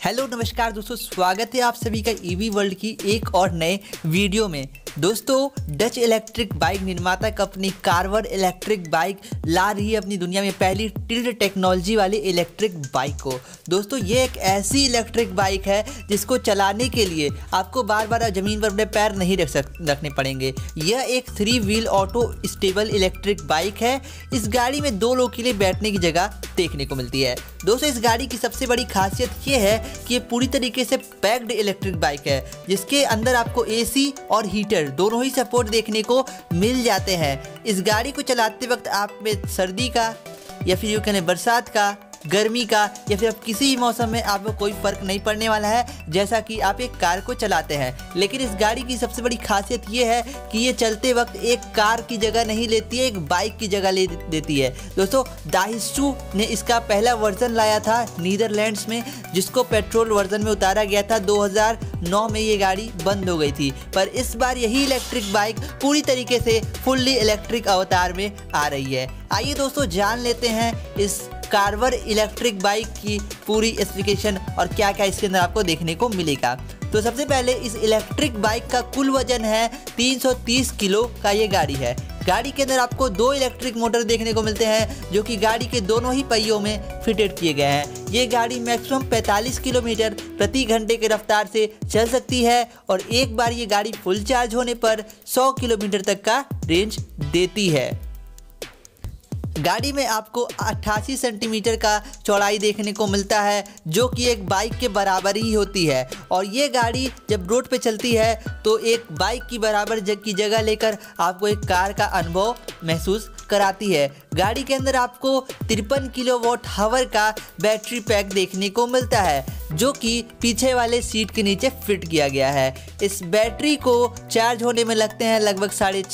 Hello नमस्कार दोस्तों, स्वागत है आप सभी का ईवी वर्ल्ड की एक और नए वीडियो में। दोस्तों डच इलेक्ट्रिक बाइक निर्माता कंपनी कार्वर इलेक्ट्रिक बाइक ला रही है अपनी दुनिया में पहली टिल्ट टेक्नोलॉजी वाली इलेक्ट्रिक बाइक को। दोस्तों ये एक ऐसी इलेक्ट्रिक बाइक है जिसको चलाने के लिए आपको बार बार ज़मीन पर अपने पैर नहीं रखने पड़ेंगे। यह एक 3 wheel auto stable electric bike है। इस गाड़ी में 2 लोग के लिए बैठने की जगह देखने को मिलती है। दोस्तों इस गाड़ी की सबसे बड़ी खासियत ये है कि ये पूरी तरीके से पैक्ड इलेक्ट्रिक बाइक है, जिसके अंदर आपको एसी और हीटर दोनों ही सपोर्ट देखने को मिल जाते हैं। इस गाड़ी को चलाते वक्त आप में सर्दी का या फिर यूँ कहें बरसात का, गर्मी का या फिर अब किसी भी मौसम में आपको कोई फ़र्क नहीं पड़ने वाला है, जैसा कि आप एक कार को चलाते हैं। लेकिन इस गाड़ी की सबसे बड़ी खासियत ये है कि ये चलते वक्त एक कार की जगह नहीं लेती है, एक बाइक की जगह ले देती है। दोस्तों दाइसू ने इसका पहला वर्जन लाया था नीदरलैंड्स में, जिसको पेट्रोल वर्जन में उतारा गया था। 2009 में ये गाड़ी बंद हो गई थी, पर इस बार यही इलेक्ट्रिक बाइक पूरी तरीके से फुल्ली इलेक्ट्रिक अवतार में आ रही है। आइए दोस्तों जान लेते हैं इस कार्वर इलेक्ट्रिक बाइक की पूरी स्पेसिफिकेशन और क्या क्या इसके अंदर आपको देखने को मिलेगा। तो सबसे पहले इस इलेक्ट्रिक बाइक का कुल वजन है 330 किलो का ये गाड़ी है। गाड़ी के अंदर आपको 2 इलेक्ट्रिक मोटर देखने को मिलते हैं, जो कि गाड़ी के दोनों ही पहियों में फिटेड किए गए हैं। ये गाड़ी मैक्सिमम 45 किलोमीटर प्रति घंटे की रफ्तार से चल सकती है और एक बार ये गाड़ी फुल चार्ज होने पर 100 किलोमीटर तक का रेंज देती है। गाड़ी में आपको 88 सेंटीमीटर का चौड़ाई देखने को मिलता है, जो कि एक बाइक के बराबर ही होती है। और ये गाड़ी जब रोड पे चलती है तो एक बाइक की बराबर की जगह लेकर आपको एक कार का अनुभव महसूस कराती है। गाड़ी के अंदर आपको 53 किलोवाट हावर का बैटरी पैक देखने को मिलता है, जो कि पीछे वाले सीट के नीचे फिट किया गया है। इस बैटरी को चार्ज होने में लगते हैं लगभग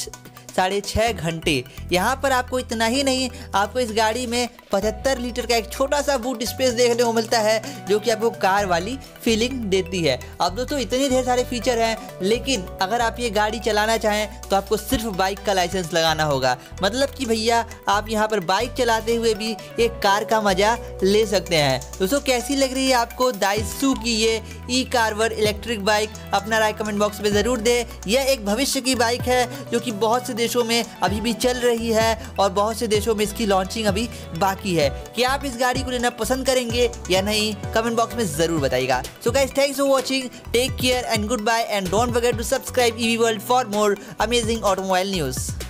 6.5 घंटे। यहाँ पर आपको इतना ही नहीं, आपको इस गाड़ी में 75 लीटर का एक छोटा सा बूट स्पेस देखने को मिलता है, जो कि आपको कार वाली फीलिंग देती है। अब दोस्तों इतने ढेर सारे फीचर हैं, लेकिन अगर आप ये गाड़ी चलाना चाहें तो आपको सिर्फ बाइक का लाइसेंस लगाना होगा। मतलब कि भैया आप यहाँ पर बाइक चलाते हुए भी एक कार का मज़ा ले सकते हैं। दोस्तों कैसी लग रही है आपको दाइसू की ये ई कार्वर इलेक्ट्रिक बाइक? अपना राय कमेंट बॉक्स में ज़रूर दें। यह एक भविष्य की बाइक है जो कि बहुत से देशों में अभी भी चल रही है और बहुत से देशों में इसकी लॉन्चिंग अभी बाकी है। क्या आप इस गाड़ी को लेना पसंद करेंगे या नहीं? कमेंट बॉक्स में जरूर बताइएगा। So guys, thanks for watching, take care and good bye and don't forget to subscribe EV world for more amazing automobile news.